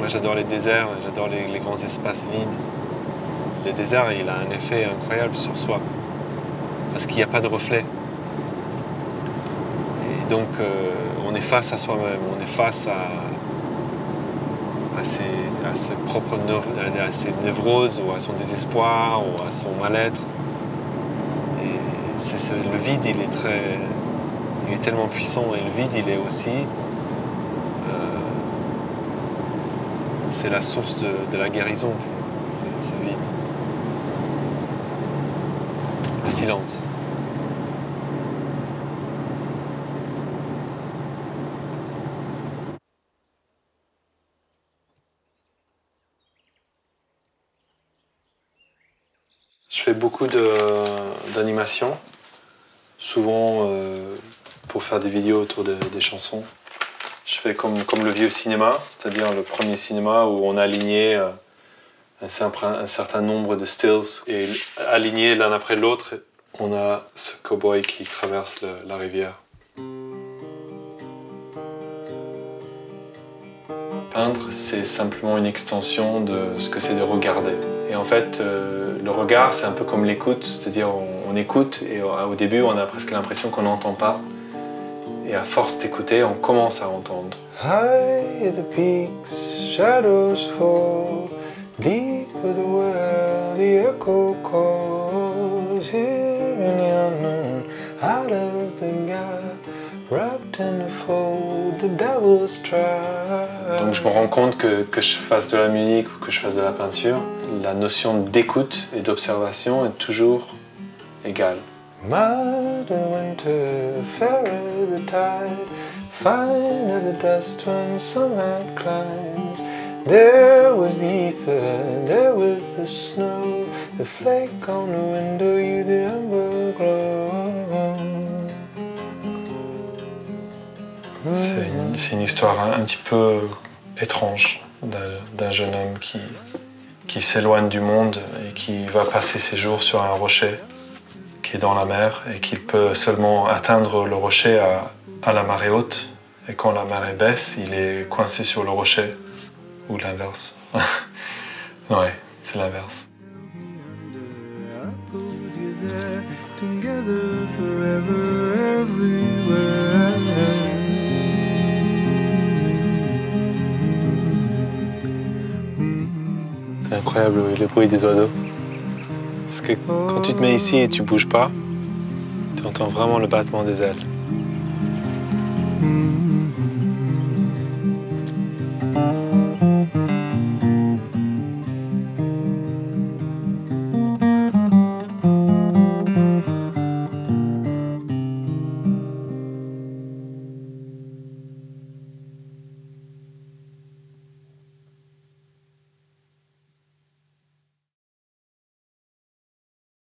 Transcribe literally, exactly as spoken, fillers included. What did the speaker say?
Moi j'adore les déserts, j'adore les, les grands espaces vides. Le désert, il a un effet incroyable sur soi, parce qu'il n'y a pas de reflet. Et donc euh, on est face à soi-même, on est face à, à, ses, à, ses propres nev à ses névroses, ou à son désespoir, ou à son mal-être. Et c'est ce, le vide, il est, très, il est tellement puissant, et le vide, il est aussi... C'est la source de, de la guérison, ce vide. Le silence. Je fais beaucoup d'animation, souvent euh, pour faire des vidéos autour de, des chansons. Je fais comme, comme le vieux cinéma, c'est-à-dire le premier cinéma où on a aligné euh, un, un certain nombre de stills et alignés l'un après l'autre, on a ce cow-boy qui traverse le, la rivière. Peindre, c'est simplement une extension de ce que c'est de regarder. Et en fait, euh, le regard, c'est un peu comme l'écoute, c'est-à-dire on, on écoute et au début, on a presque l'impression qu'on n'entend pas. Et à force d'écouter, on commence à entendre. High the peaks, shadows fall, deep the well, the echo calls, here in the unknown, out of the gap, wrapped in the fold, the devil's trap. Donc je me rends compte que, que je fasse de la musique ou que je fasse de la peinture, la notion d'écoute et d'observation est toujours égale. Mild winter, fairer the tide, finer the dust when sunlight climbs. There was the ether, there was the snow, the flake on the window, you the ember glow. C'est une, c'est une histoire un, un petit peu étrange d'un jeune homme qui, qui s'éloigne du monde et qui va passer ses jours sur un rocher qui est dans la mer et qui peut seulement atteindre le rocher à, à la marée haute. Et quand la marée baisse, il est coincé sur le rocher. Ou l'inverse. Ouais, c'est l'inverse. C'est incroyable le bruit des oiseaux. Parce que quand tu te mets ici et tu bouges pas, tu entends vraiment le battement des ailes.